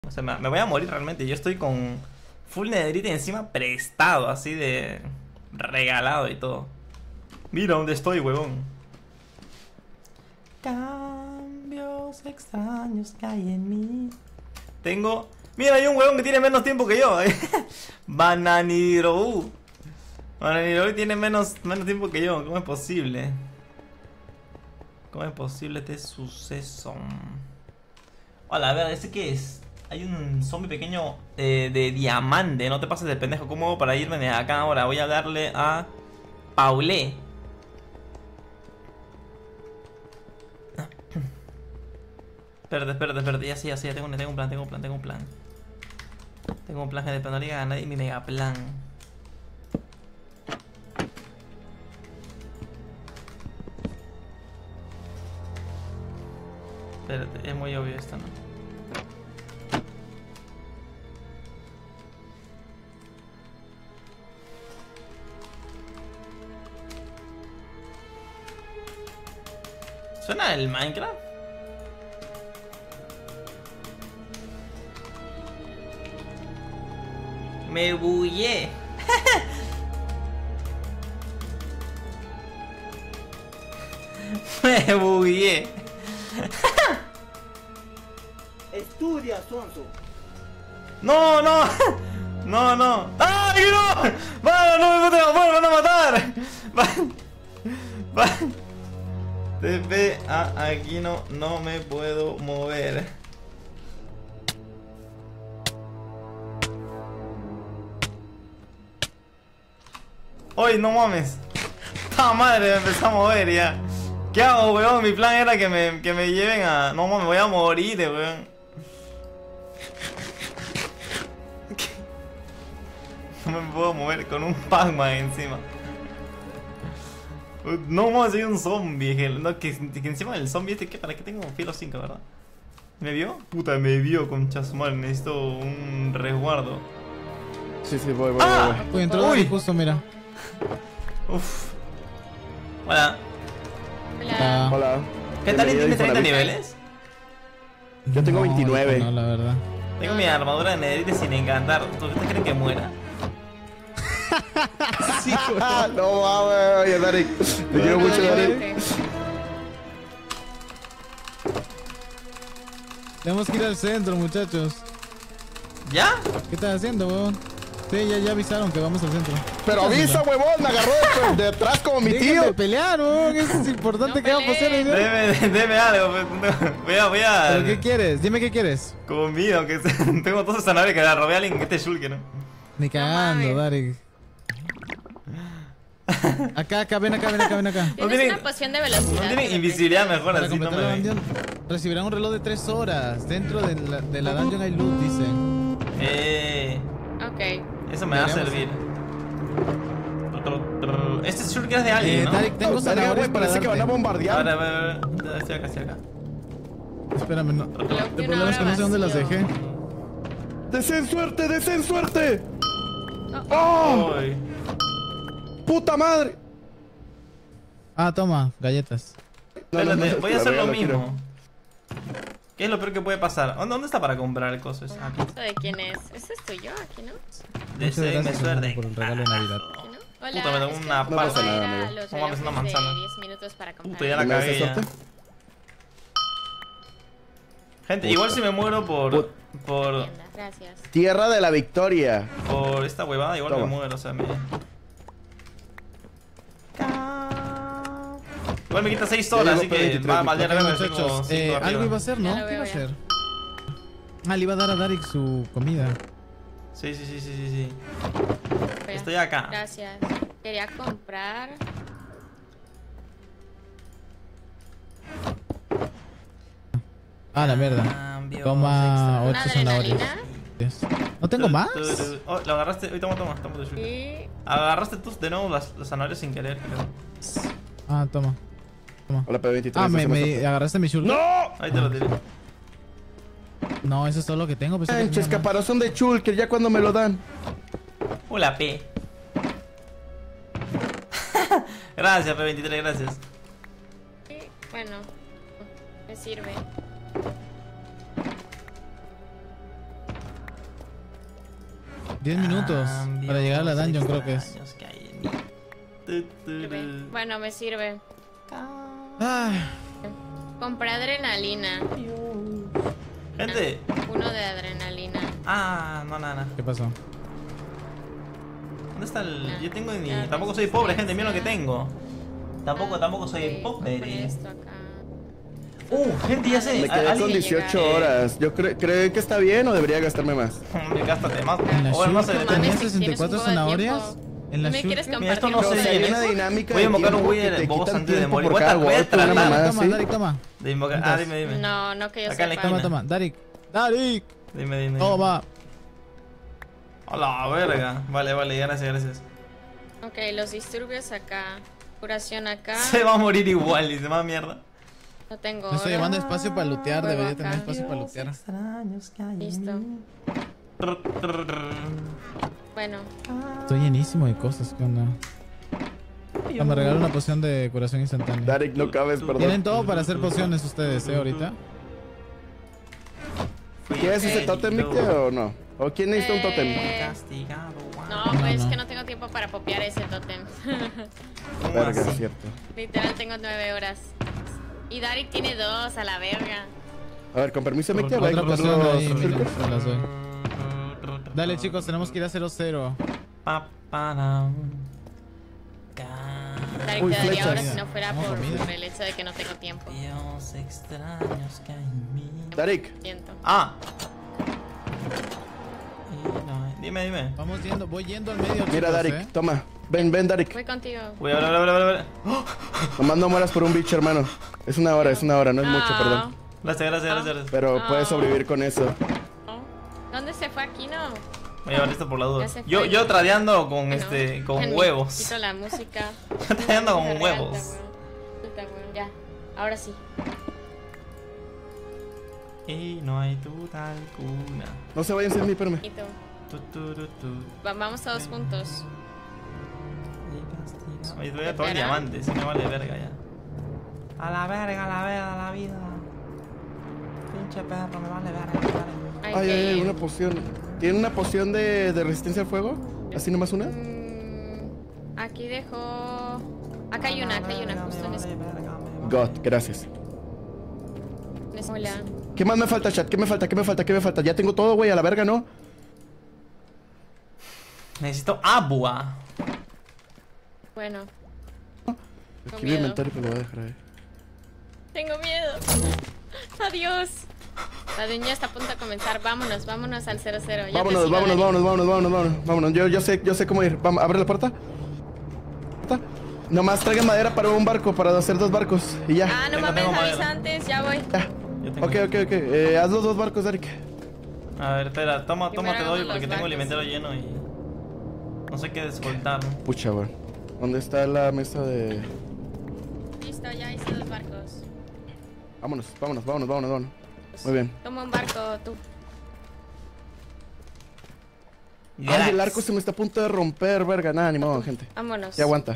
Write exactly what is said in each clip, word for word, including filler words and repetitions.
O sea, me, me voy a morir realmente. Yo estoy con full netherite encima prestado, así de regalado y todo. Mira dónde estoy, huevón. Cambios extraños que hay en mí. Tengo... Mira, hay un huevón que tiene menos tiempo que yo. Bananiro. Bananiro tiene menos, menos tiempo que yo. ¿Cómo es posible? ¿Cómo es posible este suceso? Hola, a ver, ¿ese qué es? Hay un zombie pequeño eh, de diamante. No te pases de pendejo. ¿Cómo hago para irme de acá ahora? Voy a darle a Paulé. Espérate, espérate, espérate. Ya sí, ya sí, ya tengo, tengo un plan, tengo un plan, tengo un plan. Tengo un plan, gente, pero no diga a nadie mi mega plan. Espérate, es muy obvio esto, ¿no? ¿Suena el Minecraft? Me bullé. Me bullé. Estudia, sonso. No, no. No, no. ¡Ay, no! ¡Vale, no me maten! ¡Bueno, me van a matar! Van. Van. T P a aquí no, no me puedo mover. ¡Uy, no mames! ¡Ah, madre! Me empezó a mover ya. ¿Qué hago, weón? Mi plan era que me, que me lleven a... No mames, me voy a morir, weón. No me puedo mover con un Pac-Man encima. No mames, soy un zombie. Que, no, que, que encima del zombie este, ¿qué? ¿Para qué tengo filo cinco, verdad? ¿Me vio? Puta, me vio, concha su madre. Necesito un resguardo. Sí, sí, voy, voy, ¡Ah! voy. Uy, entró Dani justo, mira. Uf. Hola. Hola. Hola. ¿Qué tal? Bienvenido ¿Tiene a treinta Infonavit. niveles? Yo tengo No, veintinueve. No, la verdad. Tengo mi armadura de netherite sin encantar. ¿Ustedes creen que muera? Sí, Ah, no mames, oye, Derek. Te quiero mucho, Derek. Tenemos que ir al centro, muchachos. ¿Ya? ¿Qué estás haciendo, weón? Sí, ya, ya avisaron que vamos al centro. Pero avisa, huevón, me agarró de, de atrás como mi Dejen tío. de pelear, weón. Eso es importante No que vamos a hacer. peleen. ¿No? Deme, deme algo. pues, no, Voy a, voy a. ¿Pero qué quieres? Dime qué quieres. Comida, aunque sea. Tengo todos esos zanahorias que la robé a alguien que este Shulke, ¿no? Ni cagando, mames. Darek. Acá, acá, ven acá, ven acá, ven acá. No Tienes tienen- una poción de velocidad. No tienen que me invisibilidad presté. mejor Para así, no completar la me ven. dungeon, recibirán un reloj de tres horas. Dentro de la, de la dungeon hay loot, dicen. Eh. Ok. Eso me va a Deberíamos- servir. Este Shulke es de alguien, Eh, ¿no? Darek, tengo Verga, zanahorias güey, para parece que van a darte. A bombardear. ver, a ver, a ver. Estoy acá, estoy acá. Espérame, no. Creo que El una problema es que no sé hora dónde las vacío. dejé. ¡Deseen suerte, deseen suerte! Oh, ¡Oh! Uy. ¡Puta madre! Ah, toma, galletas. No, no, Espérate, no, voy a la hacer lo regalo, quiero. mismo. ¿Qué es lo peor que puede pasar? ¿Dónde, dónde está para comprar el coso ese? Aquí. ¿esto de quién es? ¿Ese es tuyo? ¿Aquí no? Deseenme gracias, suerte. hermano, por el regalo de Navidad. ¿Aquí no? Hola, Puta, me da es que una mi pasa mamá nada, era amigo. los No mames, una relojes manzana. de diez minutos para comprar. Puta, ya la ¿Me das cagué ya. suerte? Gente, igual si me muero por... Put- Por... Entienda, gracias. Tierra de la Victoria. Por esta huevada, igual Toma. me muero, o sea, me... Igual me quita seis Ya horas, llegó así P que veintitrés, va a valer Ok, verga así muchachos, como eh, cinco algo arriba. iba a hacer, ¿no? Ya lo ¿Qué iba a veo, ya. hacer? Ah, le iba a dar a Darek su comida. Sí, sí, sí, sí, sí, sí. Espera. Estoy acá. Gracias. Quería comprar. Ah, la mierda. Cambios Toma Una ocho zanahorias. adrenalina. ¿No tengo más? Tu, tu, tu. Oh, lo agarraste. Hoy toma, toma, toma tu shulker. Y. Agarraste tú de nuevo las, las zanahorias sin querer, creo. Ah, toma. Toma. Hola, P veintitrés. Ah, me, ¿hacemos me suerte? agarraste mi shulker. ¡No! Ahí te lo tiré. No, eso es todo lo que tengo. pensé que Manches, tenía más. caparazón de Chulker, ya cuando me lo dan. Hola, P. Gracias, P veintitrés, gracias. y, Bueno. Me sirve. diez minutos para llegar a la dungeon, creo que es. Extraños que hay en mí. Tu, tu, tu. Bueno, me sirve. Ay, Compré adrenalina. Gente. Uno de adrenalina. Ah, no, nada, nada. ¿qué pasó? ¿Dónde está el...? Ya, Yo tengo ni... ya, Tampoco soy pobre, gente, miren lo que resistencia. tengo. Tampoco, tampoco soy Ok, compré pobre. esto acá. Uh, gente, ya sé. Me quedé ¿alguien- con dieciocho Eh, horas. Yo cre creo que está bien o debería gastarme más. Hombre, gástate más. En la O no sé, Shulk No depende. tenía mames, si sesenta y tienes un cuatro huevo de zanahorias. tiempo. En la ¿No me quieres Shulk. Mira, esto no compartir? sé Pero si hay bien, una ¿eh? dinámica Voy a de invocar un tiempo Wither que te Boss quitan antes de tiempo morir. por Voy a cada tra- voy a golpe, una tratar mamada Toma, así. Darik, toma. de invocar. Ah, dime, dime. No, no que yo Acá en la sepa. esquina. Toma, toma. Darik. Darik. Dime, dime. Toma. A la verga. Vale, vale, gracias, gracias. Ok, los disturbios acá. Curación acá. Se va a morir igual, dice más mierda. No tengo. No estoy oro. llevando espacio para lootear. Huevo Debería acá. tener espacio para lootear. Extraños que hay en Listo. mí. Trr, trr, trr. Bueno, Estoy llenísimo de cosas. ¿Qué onda? Ah, me regaló una poción de curación instantánea. Darek, no cabes, perdón. Tienen todo para hacer pociones ustedes, ¿eh? Ahorita. ¿Quieres ese tótem, Micte, o no? ¿O quién necesita un tótem? Eh, Castigado. no, No, pues no. que no tengo tiempo para popear ese tótem. ¿Cómo Verga, así? es cierto. Literal tengo nueve horas. Y Darik tiene dos, a la verga. A ver, con permiso, Micte, voy a Otra quitar poción los ahí, miren, shulkers. se las doy. Dale, chicos, tenemos que ir a cero cero. Pa, para. Darik Uy, te daría flechas. horas si no fuera Vamos, por, comida. por el hecho de que no tengo tiempo. Dios extraños que hay en mí. Darik, Siento. Ah. Y no, dime, dime. Vamos yendo, voy yendo al medio, mira, chicos, Darik, ¿eh? toma. Ven, ven, Darik. Voy contigo. Voy a ver, a ver, a ver, a ver. Nomás no mueras por un bicho, hermano. Es una hora, es una hora, no es mucho, Ah, perdón. Gracias, gracias, gracias. gracias. Pero Ah. puedes sobrevivir con eso. no. ¿Dónde se fue aquí, no? Voy a llevar esto por la duda. Ya se Yo, fue. yo tradeando con Bueno, este, con déjenme huevos. Quito la música. Tradeando con Garganta, huevos. weón. Puta, weón. Ya, ahora sí. Y no hay duda alguna. No se vayan sin mí, espérame. Y tú. Tu, tu, tu, tu. Va- Vamos todos juntos. Oye, voy a todo el Espera. diamante, si me vale verga ya. A la verga, a la verga, a la vida. Pinche perro, me vale verga, me vale. Hay Ay, que ay, ay, ir. una poción. ¿Tiene una poción de, de resistencia al fuego? ¿Así nomás una? Mm, aquí dejo. Acá hay una, acá hay una, justo en ese. God, gracias. en ese- Hola. ¿Qué más me falta, chat? ¿Qué me falta? ¿Qué me falta? ¿Qué me falta? Ya tengo todo, güey, a la verga, ¿no? Necesito agua. Bueno, Aquí mi miedo. inventario, pero lo voy a dejar ahí. tengo miedo. Adiós. La dueña está a punto de comenzar. Vámonos, vámonos al cero cero. Yo te Vámonos, sigo, vámonos, Dani. vámonos, vámonos, vámonos, vámonos, vámonos. Yo, yo sé, yo sé cómo ir. Vamos, abre la puerta. Puerta. Nomás traigan madera para un barco, para hacer dos barcos. Y ya. Ah, no Tengo- mames, tengo avisa madera. antes, ya voy. Ya. Yo tengo. Ok, ok, ok. Eh, haz los dos barcos, Darik. A ver, espera, toma, toma, Primero te doy hagamos porque los tengo el barcos. inventario lleno y. No sé qué descoltar. Pucha, güey. ¿Dónde está la mesa de...? Listo, ya hice dos barcos. Vámonos, vámonos, vámonos, vámonos, vámonos. Muy bien. Toma un barco, tú. Ay, el arco se me está a punto de romper, verga. Nada, ni modo, gente. Vámonos. Ya aguanta.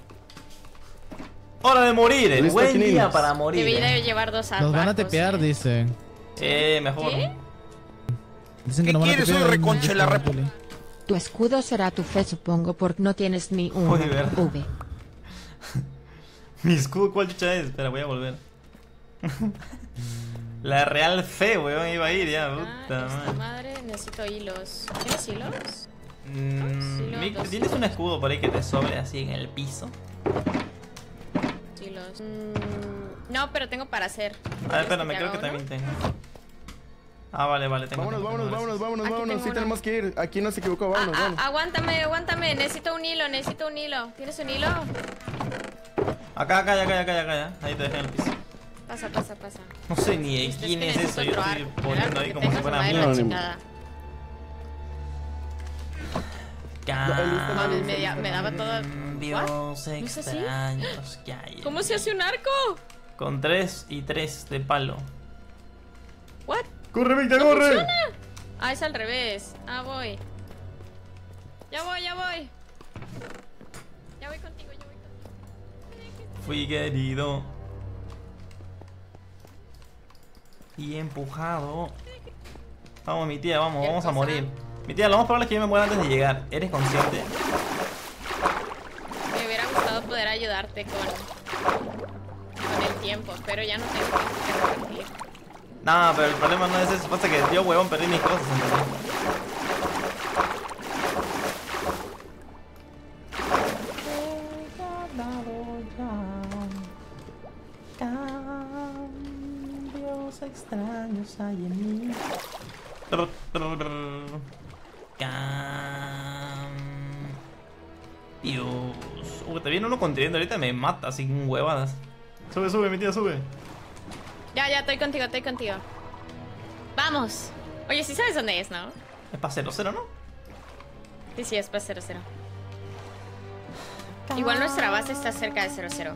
Hora de morir, eh. Listo, Buen Quininos. día para morir. Debí eh. de llevar dos barcos. Nos van a tepear, eh. dicen. Eh, mejor. ¿Qué? Dicen que ¿Qué no van a quieres, tepear. soy reconcha la repo- Juli. Tu escudo será tu fe, supongo, porque no tienes ni Muy una bien. V. Mi escudo, ¿cuál chucha es? Espera, voy a volver. La real fe, weón, iba a ir ya, Ah, puta esta madre. madre, necesito hilos. ¿Tienes hilos? Mm, Sí, lo Mick, dos. ¿tienes un escudo por ahí que te sobre así en el piso? Hilos. Mm, no, pero tengo para hacer. A ver, espérame, ¿Te creo hago que uno? también tengo. Ah, vale, vale, tengo. Vámonos, tengo, vámonos, tengo, vámonos, gracias. vámonos, Aquí vámonos. tengo Sí uno. tenemos que ir. Aquí no se equivocó. Ah, Vámonos, ah, vámonos. aguántame, aguántame. Necesito un hilo, necesito un hilo. ¿Tienes un hilo? Acá, acá, ya, acá, ya, acá, ya, acá, ya. Ahí te dejé en el piso. Pasa, pasa, pasa. No sé ni de Listo, quién que es eso, necesito yo otro estoy arco. poniendo Claro, ahí que como si tengas fuera una de la mierda. chingada. Ca- Mames, me, da- me daba todo. Dios es así? extraños que hay. en ¿Cómo se mí. hace un arco? Con tres y tres de palo. ¿What? ¡Corre, Victor, ¿No corre! funciona? Ah, es al revés. Ah, voy. Ya voy, ya voy. Ya voy contigo, ya voy contigo. Fui querido y empujado. Vamos, mi tía, vamos, ¿Qué vamos a cosa? morir. Mi tía, lo más probable es que yo me muera antes de llegar. ¿Eres consciente? Me hubiera gustado poder ayudarte con, con el tiempo, pero ya no tengo tiempo que repartir. No, pero el problema no es eso. Pasa que yo, huevón, perdí mis cosas, ¿entendés? Cambios extraños hay en mí. Dios. Uy, te viene uno construyendo ahorita y me mata sin huevadas. Sube, sube, mi tía, sube. Ya, ya, estoy contigo, estoy contigo. Vamos. Oye, sí sabes dónde es, ¿no? Es para cero cero, ¿no? Sí, sí, es para cero cero. Igual nuestra base está cerca de cero cero.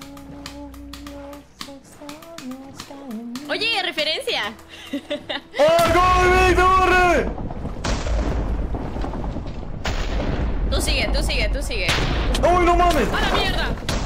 Oye, referencia. ¡Oh, corre, corre! Tú sigue, tú sigue, tú sigue. ¡Uy, no mames! ¡A la mierda!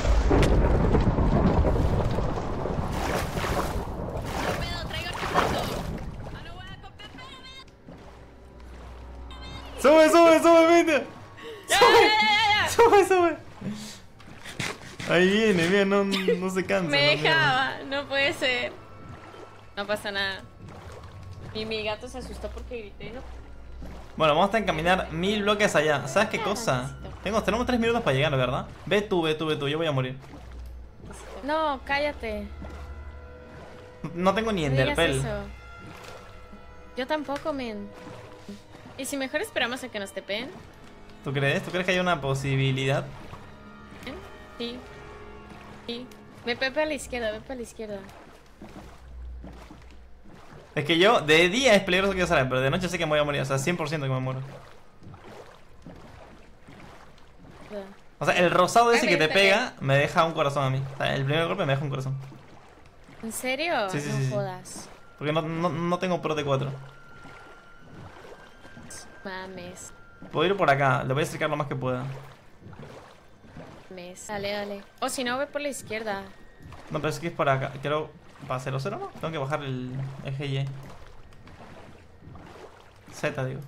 ¡Sube, sube, sube, vete! Ya, ¡Sube! ya, ya, ya. ¡Sube, sube! Ahí viene, mira, no, no se cansa. Me la mierda. dejaba, no puede ser. No pasa nada. Y mi gato se asustó porque grité, ¿no? Bueno, vamos a encaminar mil bloques allá. ¿Sabes qué cosa? Tengo, tenemos tres minutos para llegar, ¿verdad? Ve tú, ve tú, ve tú, yo voy a morir. No, cállate. No tengo ni No digas enderpell. eso. Yo tampoco, men. ¿Y si mejor esperamos a que nos tepeen? ¿Tú crees? ¿Tú crees que hay una posibilidad? ¿Eh? Sí. Sí. Ve Pepe a la izquierda, ve para la izquierda. Es que yo, de día es peligroso que yo salga, pero de noche sé que me voy a morir. O sea, cien por ciento que me muero. O sea, el rosado ese que te pega me deja un corazón a mí. O sea, el primer golpe me deja un corazón. ¿En serio? Sí, sí, no sí, sí. jodas. Porque no, no, no tengo pro de cuatro. Mames. Puedo ir por acá, le voy a acercar lo más que pueda. Mames. Dale, dale. O si no, ve por la izquierda. No, pero es que es por acá. Quiero... ¿Para cero cero no? Tengo que bajar el eje Y. Z, digo.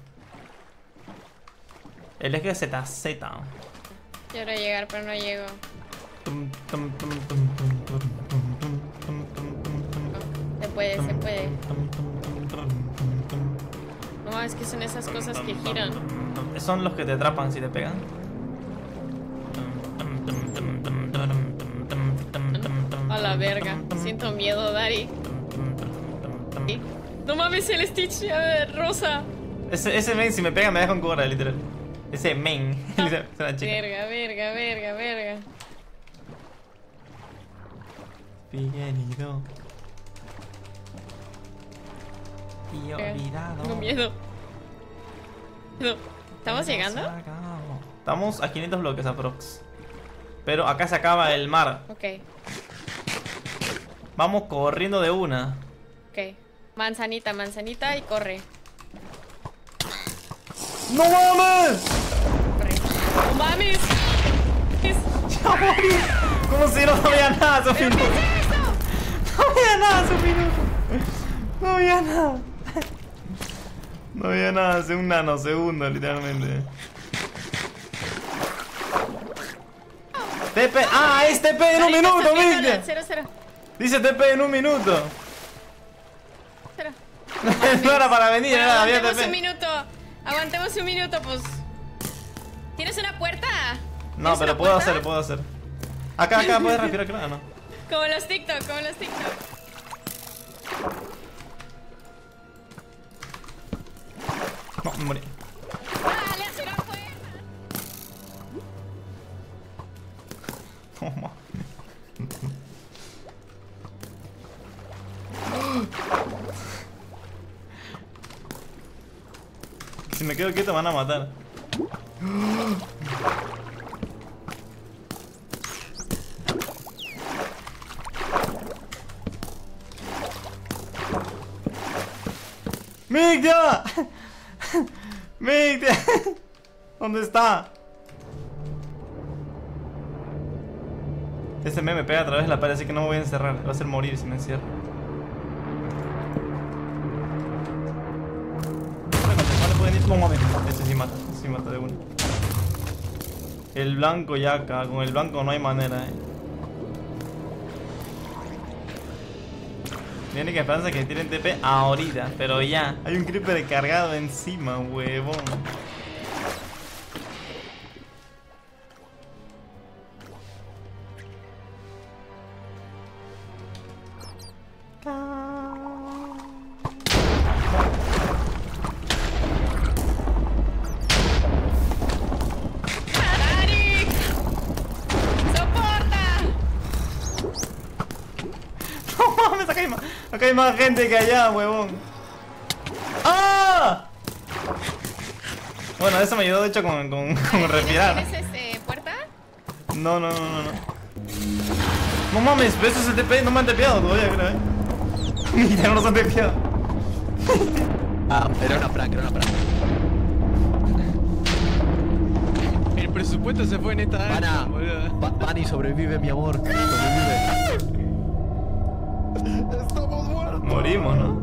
El eje Z, Z. Quiero llegar, pero no llego. Tum, tum, tum, tum, tum, tum, tum, tum, tum, tum, tum, Se puede, se puede. tum, tum, tum, tum, tum. No, es que son esas cosas que giran. Son los que te atrapan si te pegan. A la verga. Siento miedo, Dari. No mames, el Stitch eh, rosa. Ese, ese main si me pega me deja un cobra, literal. Ese main. Es una chica. Verga, verga, verga, verga. Querido. Y olvidado. Tengo miedo. No. ¿Estamos llegando? Estamos a quinientos bloques aprox. Pero acá se acaba el mar. Ok, Vamos corriendo de una. ok. Manzanita, manzanita y corre. ¡No mames! Corre. ¡No mames! ¡Ya morí! Como si no había nada, su ¿Pero minuto. qué es eso? No había nada, su minuto. No había nada. No había nada, hace un nanosegundo, literalmente. T P. ¡Ah! ¡Es T P en un Ahorita minuto, estás viendo viste! la- Cero, cero. Dice T P en un minuto. Cero. No era para venir, Bueno, era, había T aguantemos un P. minuto. Aguantemos un minuto, pues. ¿Tienes una puerta? No, ¿Tienes pero una puedo puerta? hacer, puedo hacer. Acá, acá, puedes respirar, claro, ¿no? Como los TikTok, como los TikTok. No, me morí. ¡Dale, hacia la puerta! No, ma. Si me quedo quieto me van a matar. ¡Mictia! ¡Mictia! ¿Dónde está? Ese meme me pega a través de la pared, así que no me voy a encerrar. Va a hacer morir si me encierro. ¿Cuál le puede buenísimo. No mames. Ese sí mata, ese sí mata de uno. El blanco ya acá, con el blanco no hay manera, eh. Mi única esperanza es que tiren T P ahorita, pero ya. Hay un creeper cargado encima, huevón. Acá hay, más, acá hay más gente que allá, huevón. ¡Ah! Bueno, eso me ayudó de hecho con, con, con respirar. ¿Tienes este, puerta? No, no, no, no, no. No mames, pero eso es el T P, no me han tepeado todavía, creo, eh. Ya no nos han tepeado. Ah, era una prank, era una prank. El presupuesto se fue en esta Vana, Vani, sobrevive, mi amor. Sobrevive. Estamos muertos. Morimos, ¿no?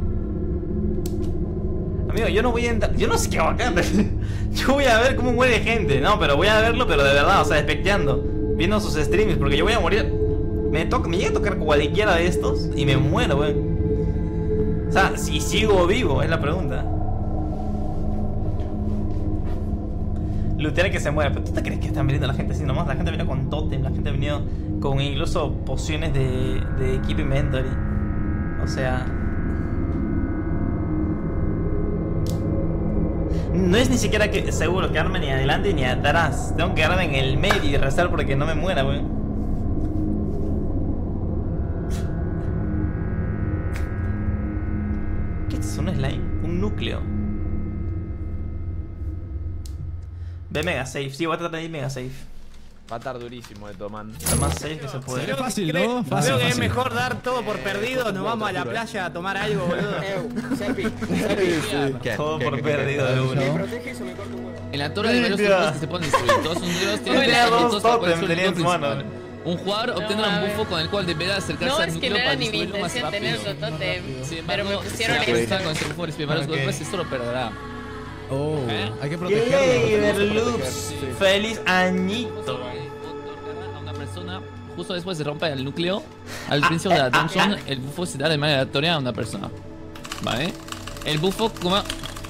Amigo, yo no voy a entrar. Yo no sé qué bacán. Yo voy a ver cómo muere gente. No, pero voy a verlo, pero de verdad, o sea, despecteando. Viendo sus streams, porque yo voy a morir. Me toca, me llega a tocar cualquiera de estos y me muero, güey. O sea, si sigo vivo, es la pregunta. Lootear que se muera. ¿Pero tú te crees que están viniendo la gente así nomás? La gente ha venido con totem, la gente ha venido con incluso pociones de, de Equip Inventory. O sea... No es ni siquiera que seguro quedarme ni adelante ni atrás. Tengo que quedarme en el medio y rezar porque no me muera, wey. ¿Qué es un slime? Un núcleo. Ve mega safe, sí, voy a tratar de ir mega safe. Va a estar durísimo esto, man. Lo más safe que se puede. Sería fácil, ¿no? Creo Fácil, que es fácil. mejor dar todo por perdido. Nos vamos a la playa a tomar algo, boludo. ¿Qué? Todo ¿Qué, por qué, qué, perdido qué? de uno. Me protege eso, me corto un huevo. En la torre hay varios Limpia. trucos que se pueden destruir. Todos son negros, tienen Tenía dos elementos para poder totem, destruir el tenía en su núcleo mano. principal. Un jugador obtendrá un mames. bufo con el cual deberá acercarse No, al es que núcleo no era para ni mi destruirlo más intención tener rápido. otro tótem. Sin Pero me embargo, pusieron si esto. apuesta con este bufo recibir varios Ok. golpes, esto lo perderá. Oh, ¿Eh? hay que Yay, protegerlo. Verloops. Feliz añito. Otorgará a una persona justo después de romper el núcleo. Al principio de la dungeon, el bufo se da de manera aleatoria a una persona. ¿Vale? El bufo como...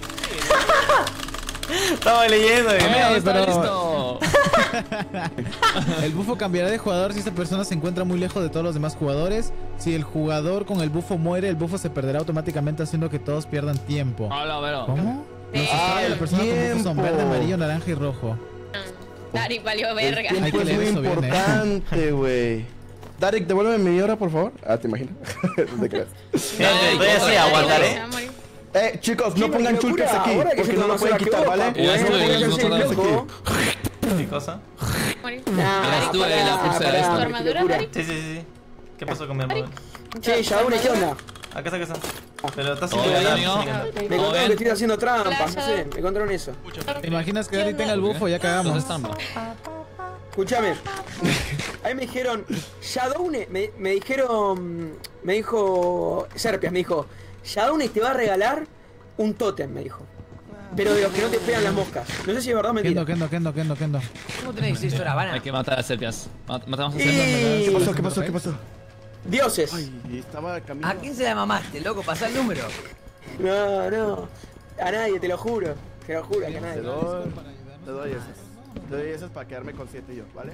Estaba leyendo. y- ¡Ah, está pero- listo! El bufo cambiará de jugador si esa persona se encuentra muy lejos de todos los demás jugadores. Si el jugador con el bufo muere, el bufo se perderá automáticamente haciendo que todos pierdan tiempo. Hola, pero... ¿Cómo? Los Sí. estados de la persona con bufo son Tiempo. verde, amarillo, naranja y rojo. Darik valió verga. El Hay tiempo que es leer muy eso bien, ¿eh? importante, güey. Darik, devuélveme mi hora, por favor. Ah, ¿te imaginas? No te creas. Fíjate, estoy así, aguantaré. Se va a morir. Eh, chicos, no pongan chulques aquí, Ahora que porque se no lo conoce pueden la quitar, que ¿vale? opa, Ya pues, estuve, no ya pongas estuve. el loco. ¿Qué cosa? Morir. No, Ya estuve en la pulsera pará, esta. ¿Tu qué armadura, locura. Darik? Sí, sí, sí. ¿Qué pasó con mi armadura? Che, Yaune, ¿qué onda? Acá está, acá está. Pero está sin Todo bien, ganar, amigo. sin ganar. Me ¿Todo contaron bien? que estoy haciendo trampas, no Hola, sé, me contaron eso. ¿Te imaginas que Dari tenga el bufo? Ya cagamos. ¿Dónde están? Escúchame. Ahí me dijeron, Shadowne, me, me dijeron, me dijo, Serpias, me dijo, Shadowne te va a regalar un tótem, me dijo. Pero de los que no te pegan las moscas. No sé si es verdad o mentira. Kendo, Kendo, Kendo, Kendo, Kendo. ¿Cómo tenés que decir esto, Habana? Hay que matar a Serpias. Mat- Matamos a Y- Serpias. ¿Qué pasó? ¿Qué pasó? ¿Qué pasó? Dioses. Ay, estaba caminando. ¿A quién se la mamaste, loco? Pasá el número. No, no. A nadie, te lo juro. Te lo juro, que a Te nadie. doy, te doy esas. Te doy esas para quedarme con siete yo, ¿vale?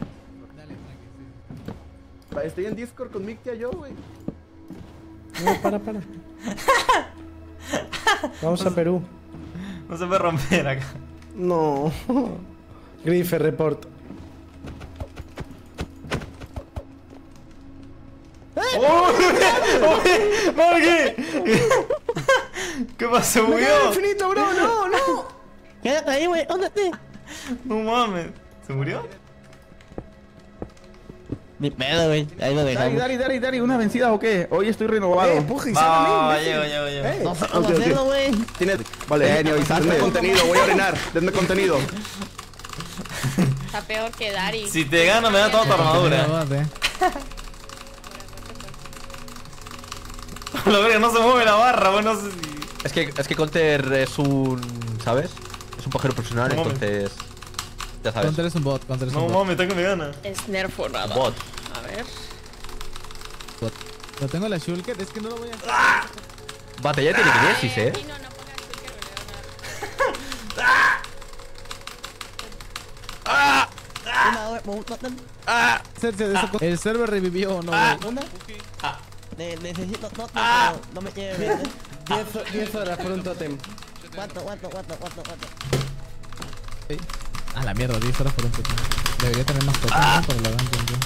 Va, estoy en Discord con Mictia yo, güey. No, para, para. Vamos a Perú. No se puede romper acá. No. Grife report. ¡Oh! ¡Oye! ¡Marky! ¿Qué pasó, ¡Me quedo murió? infinito, bro! ¡No, no! Quédate ahí, güey. ¿Dónde estés? No mames. ¿Se murió? Ni pedo, güey. Ahí lo Dari, dejamos. Dari, Dari, Dari, ¿una vencida o qué? Hoy estoy renovado. Eh, puja, y Va, sácame, llego, imbécil. llego, llego. Eh, No sé Ok, cómo ok. hacerlo, güey. Tiene... Vale, denme contenido, voy a orinar. Denme contenido. Está peor que Darik. Si te gano, me da toda tu armadura. Aguante. Lo verga, no se mueve la barra, bueno, no sé si... Es que, es que Counter es un ¿sabes? Es un pajero profesional, No mames. entonces. Ya sabes. Counter es un bot, Counter es No un bot. mames, está que me gana. Es nerforrado. Bot. A ver. bot. Lo tengo en la Shulket, es que no lo voy a hacer. Batalla tiene kinesis, eh. Sí, no, no pongas Shulker, me le van a ¡Ah! Se- se desocó- El server revivió, ¿no? güey? ¿Una? Ah. Ne- necesito. No, no, Ah. no, no me lleve bien. diez horas por un tótem. ¿Cuánto, cuánto, cuánto, cuánto, cuánto? A la mierda, diez horas por un token. Debería tener más tokens, Ah. ¿no? Pero la verdad entiendo.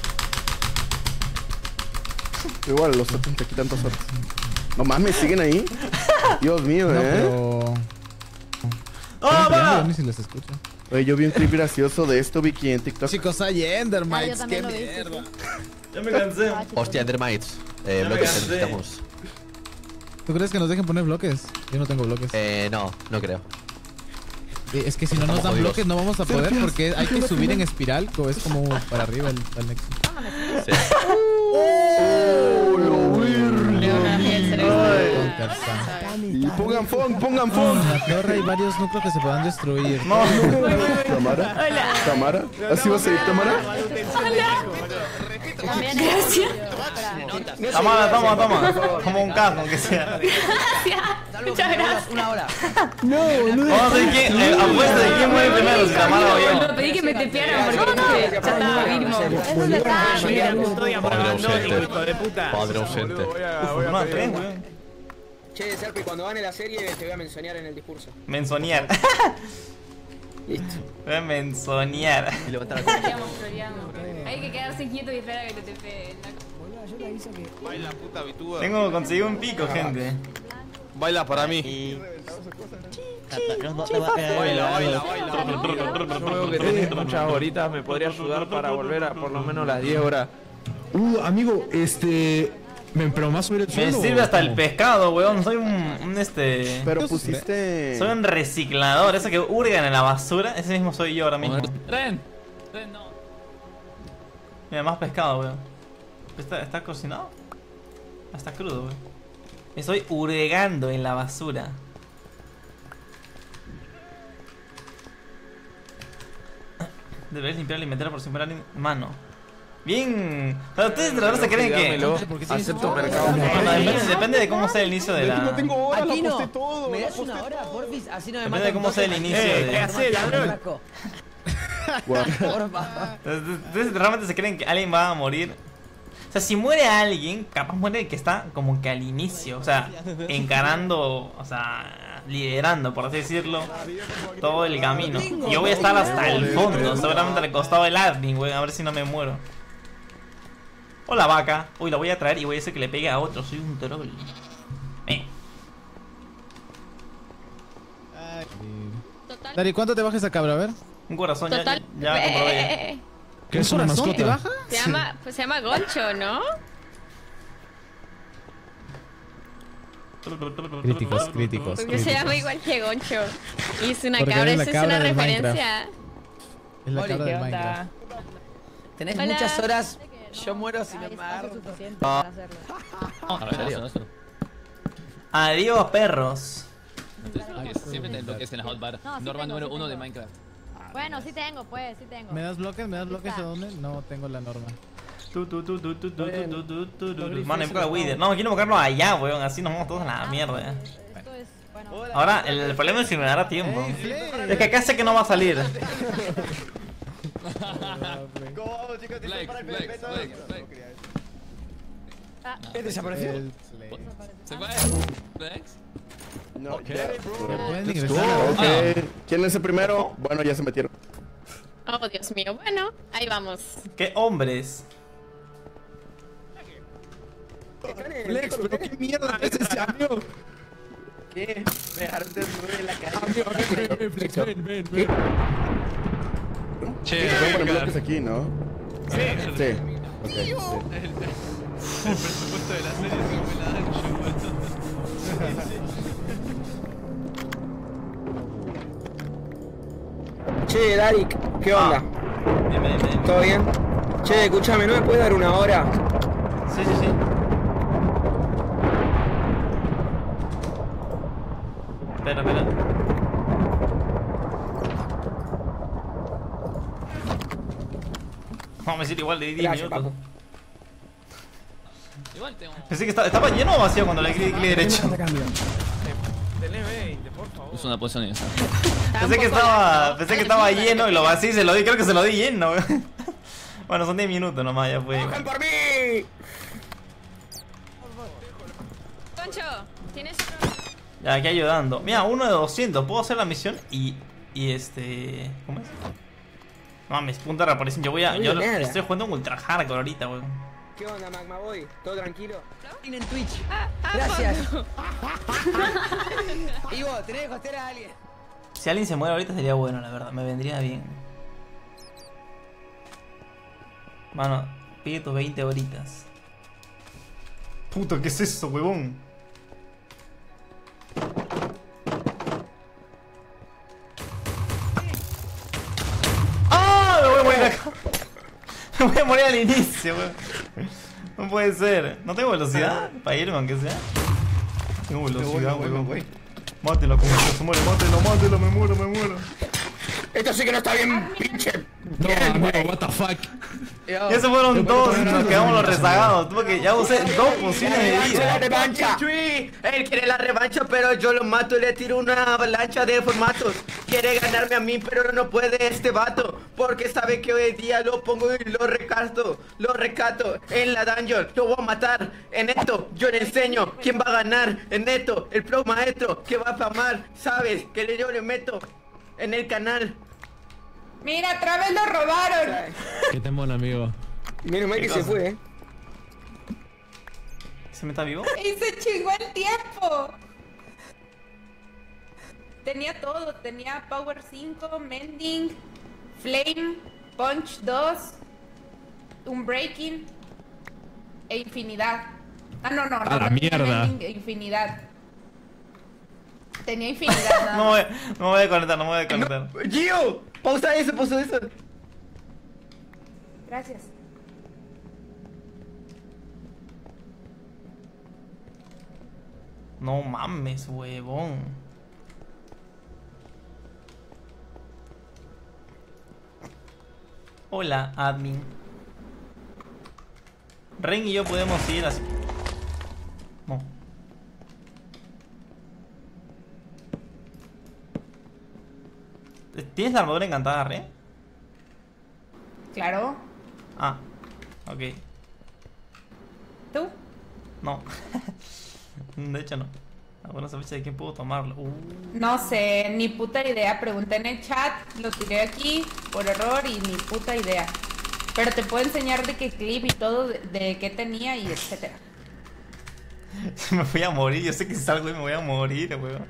Igual, los tótems te quitan dos horas. No mames, ¿siguen ahí? Dios mío, No, eh. pero... ¡Oh, Están peleando, va! ni si les escucho. Oye, yo vi un clip gracioso de esto, Vicky, en TikTok. Chicos, hay Endermites, Ah, yo qué también lo vi, sí, mierda. Ya me cansé. Hostia, Endermites. Eh, Ya me bloques cansé. necesitamos. ¿Tú crees que nos dejen poner bloques? Yo no tengo bloques. Eh, no, no creo. Eh, Es que si no nos Estamos dan jodidos. bloques no vamos a poder porque hay que subir en espiral, o es como para arriba el, el nexo. Sí. Y pongan fong, pongan fong. En la torre hay varios núcleos que se puedan destruir. No. Tamara. Tamara. ¿Así vas a ir, Tamara? Gracias. Toma, toma, toma. Como un cajo, aunque sea. Muchas gracias. Una hora. Vamos a ver quién. Eh, apuesta de quién muere primero, si Tamara o yo. No, pedí que me tepearan porque dije, ya estaba Virmo. Padre ausente. Padre ausente. Uf, no, tres, weón. Che, Serpi, cuando gane la serie te voy a mencionar en el discurso. Menzonear. Listo. Voy a menzonear. Y levantar la copa. Troleamos, troleamos. Hay que quedarse quieto y esperar a que te tepee. Baila, puta bituda. Tengo conseguido un pico, gente. Baila para mí. No, no, no va a quedar- Baila, baila, baila. Yo veo que tenés muchas horitas, me podría ayudar para volver a por lo menos las diez horas. Uh, amigo, este. Me, pero más sobre el Me sueldo. sirve o hasta el cómo? pescado, weón. Soy un, un este. Pero pusiste. Soy un reciclador. Eso que hurgan en la basura. Ese mismo soy yo ahora mismo. Tren. Tren, no. Mira, más pescado, weón. ¿Está, está cocinado? Ah, está crudo, weón. Estoy hurgando en la basura. Deberías limpiar el inventario por simular mano. Bien. Pero ustedes de verdad se creen que. Dámelo. Acepto mercado. Bueno, depende, depende de cómo sea el inicio de la. No tengo horas, Aquí lo no. aposté todo. ¿Me lo das una aposté hora, todo. porfis? Así no me Depende matan de cómo dos sea el en la inicio cara. de- ¿Qué haces, ladrón? Marco, Guau. porfa. Ustedes realmente se creen que alguien va a morir. O sea, si muere alguien, capaz muere el que está como que al inicio. O sea, encarando, o sea, liderando, por así decirlo, todo el camino. Y yo voy a estar hasta el fondo, seguramente al costado del admin, güey, a ver si no me muero. Hola, vaca. Uy, la voy a traer y voy a hacer que le pegue a otro. Soy un troll. Eh. Total. Dari, ¿cuánto te baja esa cabra? A ver. Un corazón, ya, Total. ya, ya Eh, comprobé. eh, eh, ¿Qué es una corazón te mascota? baja? Se llama, pues se llama Goncho, ¿no? Críticos, críticos. Porque se llama igual que Goncho. Y es una Porque cabra, eres la eso es cabra una del referencia. Es la Oli, cabra ¿qué del onda? Minecraft. Tenés Hola. muchas horas. Yo muero si me agarro. A ver, eso, eso. Adiós, perros. Entonces, siempre te bloques en la hotbar. No, sí Norma tengo, número sí uno de tengo. Minecraft. Bueno, sí tengo, pues, sí tengo. ¿Me das bloques? ¿Me das bloques de dónde? No tengo la norma. Tu, tu, tu, tu, tu, tu, tu, tu, tu, tu. Mano, época de Wither. No, quiero invocarlo allá, weón. Así nos vamos todos a la mierda. eh. Esto es, bueno. Ahora, el, el problema es si me dará tiempo. Es que acá sé que no va a salir. Flex, flex, flex, flex. ¿Qué desapareció? El- ¿Se fue? Flex. No, ya. ¿Me pueden ingresar? Ok. ¿Quién es el primero? Bueno, ya se metieron. Oh, Dios mío. Bueno, ahí vamos. ¡Qué hombres! Flex, pero qué mierda es ese amigo. ¿Qué? Me dejaron desnudo en la cara. Amigo, ven, ven, Flex, ven, ven, ven. Che, Se pueden poner venga. bloques aquí, ¿no? Sí. Sí. Ok, sí. El presupuesto de la serie se come la ancho, Che, Darik, ¿qué onda? Dime, dime, dime. ¿Todo bien? Che, escúchame, ¿no me puedes dar una hora? Sí, sí, sí. Espera, espera. Vamos a decir igual de diez Gracias, minutos. papu. Igual tengo. Pensé que estaba, estaba lleno o vacío cuando le di clic derecho. Tenés veinte, por favor. Es una posición esa. Pensé que estaba, pensé que estaba lleno y lo vací y se lo di, creo que se lo di lleno. Bueno, son diez minutos nomás, ya fue. ¡Cojan por mí! Concho, tienes otro. Ya, aquí ayudando. Mira, uno de doscientos. Puedo hacer la misión y. Y este. ¿Cómo es? Mames, punta de reaparición. Yo voy a. No Yo veo nada. estoy jugando un ultra hardcore ahorita, weón. ¿Qué onda, Magma Boy? ¿Todo tranquilo? En Twitch. Ah, ah, Gracias. fondo. Ivo, tenés que hostear a alguien. Si alguien se muere ahorita sería bueno, la verdad. Me vendría bien. Mano, pide tus veinte horitas. Puto, ¿qué es eso, huevón? ¡Ah! Me voy a morir acá. Me voy a morir al inicio, weón. No puede ser. ¿No tengo velocidad para irme, aunque sea? Tengo velocidad, weón. Mátelo, como que se muere, mátelo, mátelo, me muero, me muero. Esto sí que no está bien, pinche. No, amigo, what the fuck. Ya se fueron todos y nos quedamos los rezagados. Tuve que ya usé dos pociones de ¡La vida. revancha! Él quiere la revancha, pero yo lo mato y le tiro una avalancha de formatos. Quiere ganarme a mí, pero no puede este vato. Porque sabe que hoy día lo pongo y lo recasto. Lo recato en la dungeon. Lo voy a matar. En esto yo le enseño quién va a ganar. En esto el pro maestro que va a famar. Sabes que yo le meto en el canal. Mira, otra vez lo robaron. Qué temón, amigo. Menos mal ¿Qué que cosa? se fue, eh. ¿Se me está vivo? Y se chingó el tiempo. Tenía todo, tenía Power cinco, Mending, Flame, Punch dos, Unbreaking e Infinidad. Ah, no, no, no. A la no tenía mierda. Mending e Infinidad. Tenía Infinidad nada No me, más. voy- no me voy a conectar, no me voy a conectar. Gio, pausa eso, pausa eso. Gracias. No mames, huevón. Hola, admin. Ren y yo podemos ir así. No. ¿Tienes la armadura encantada, Ren? Claro. Ah, ok. ¿Tú? No. De hecho, no. Alguna fecha de quién puedo tomarlo. Uh. No sé, ni puta idea. Pregunté en el chat, lo tiré aquí por error y ni puta idea. Pero te puedo enseñar de qué clip y todo, de, de qué tenía y etcétera. Me voy a morir, yo sé que si salgo y me voy a morir, weón.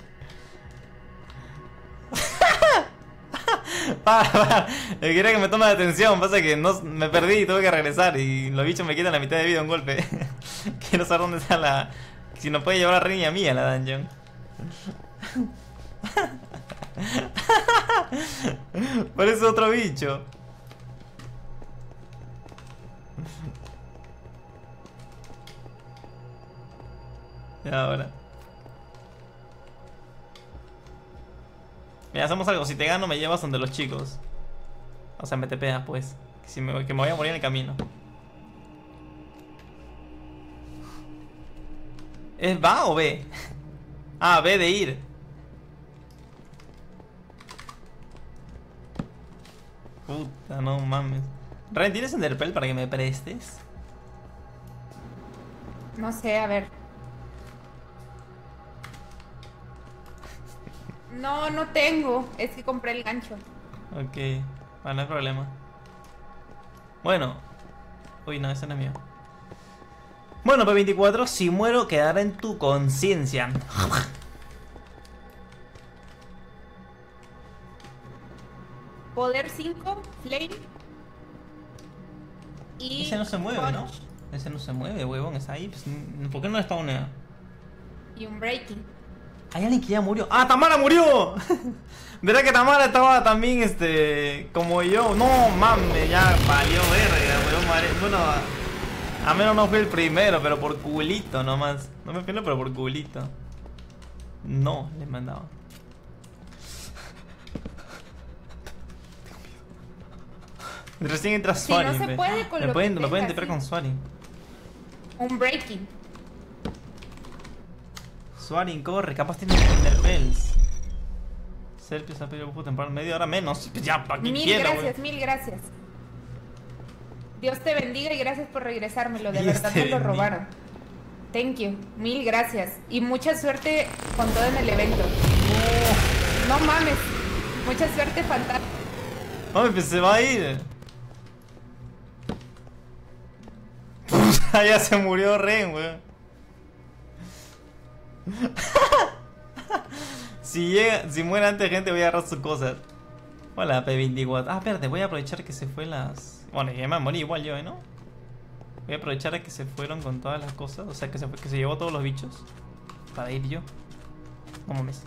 Para, para. Eh, Quería que me tome la atención, pasa que no, me perdí y tuve que regresar y los bichos me quitan la mitad de vida de un golpe. Quiero saber dónde está la... Si nos puede llevar a Ren y a mí a la dungeon. Parece otro bicho. Ya ahora. Mira, hacemos algo. Si te gano, me llevas donde los chicos. O sea, me te pegas, pues. Que, si me, que me voy a morir en el camino. ¿Es va o B? Ah, B de ir. Puta, no mames. Ren, ¿tienes Enderpell para que me prestes? No sé, a ver. No, no tengo. Es que compré el gancho. Ok, bueno, no hay problema. Bueno. Uy, no, ese no es mío. Bueno, P veinticuatro, si muero quedará en tu conciencia. Poder cinco, Flame. Y Ese no se mueve, ¿no? Punch Ese no se mueve, huevón, está ahí. Pues, ¿por qué no está una? Y un breaking. Hay alguien que ya murió. ¡Ah, Tamara murió! ¿Verdad que Tamara estaba también, este, como yo? No, mames, ya valió verga, weón, madre. Bueno, a, a menos no fui el primero, pero por culito nomás. No me pierdo, pero por culito. No, les mandaba. Recién entra Si no Swarin. se ve. puede con me lo pueden, que me pueden tenga, tirar sí. con Swarin. Un breaking. Swarin, corre, capaz tiene Thunderpells. Serpios ha pedido bufo temporal media hora menos. Ya, ¿para qué Mil quiero, gracias, güey? mil gracias. Dios te bendiga y gracias por regresármelo. De Dios verdad te me lo bendiga. robaron. Thank you. Mil gracias. Y mucha suerte con todo en el evento. No mames. Mucha suerte, fantasma. Ay, pues se va a ir. Ya se murió Ren, weón. Si llega, si muere antes gente voy a agarrar sus cosas. Hola, P veinticuatro. Ah, espérate, voy a aprovechar que se fue las... Bueno, ya me morí igual yo, ¿eh? ¿no? Voy a aprovechar a que se fueron con todas las cosas. O sea, que se, fue, que se llevó todos los bichos. Para ir yo. No mames.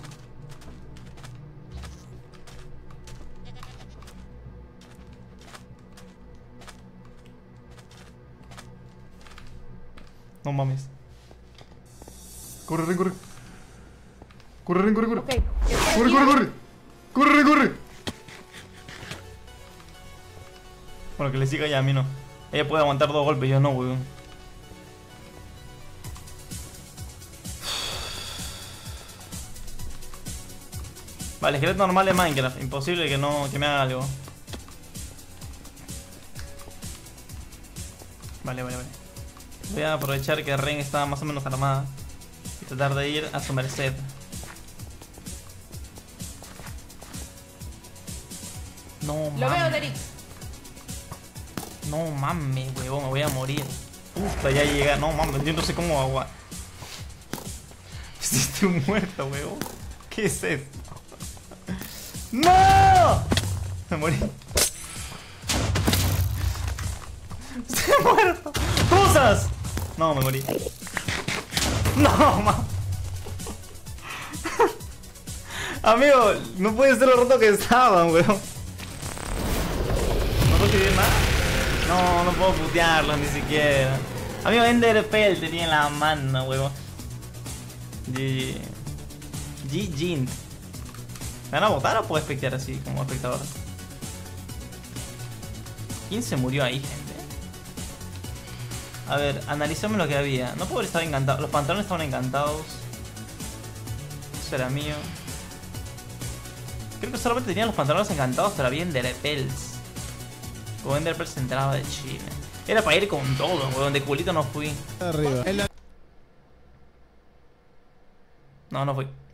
No mames. Corre, Ren, corre. Corre, Ren, corre, corre. Ok, está Corre, bien. corre, corre. Corre, Ren, corre. Bueno, que le siga ya, a mí no. Ella puede aguantar dos golpes, yo no, weón. Vale, esqueleto normal de Minecraft. Imposible que no, que me haga algo. Vale, vale, vale. Voy a aprovechar que Ren está más o menos armada y tratar de ir a su merced. No mames. Lo veo, Derek. No mames, huevón, me voy a morir. Puta, ya llega. No mames, yo no sé cómo agua. Estoy muerto, huevón. ¿Qué es esto? ¡No! Me morí. Estoy muerto. ¡Cosas! No, me morí. No, ma. Amigo, no puede ser lo roto que estaban, weón. ¿No puedo escribir más? No, no puedo putearlos ni siquiera. Amigo, Enderpell tenía en la mano, weón. G G G. ¿Me van a votar o puedo espectar así como espectador? ¿Quién se murió ahí, gente? A ver, analicemos lo que había. No puedo haber estado encantado. Los pantalones estaban encantados. Eso era mío. Creo que solamente tenían los pantalones encantados, pero había Enderpells. O Enderpells entraba de Chile. Era para ir con todo, weón. De culito no fui. Arriba. No, no fui.